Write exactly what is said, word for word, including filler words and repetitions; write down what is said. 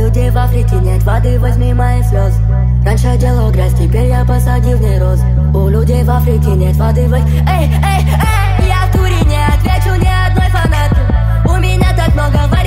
людей в Африке нет воды, возьми мои слезы. Раньше делал грязь, теперь я посадил в ней розы. У людей в Африке нет воды, возьми... Эй, эй, эй, я в туре не отвечу ни одной фанатке. У меня так много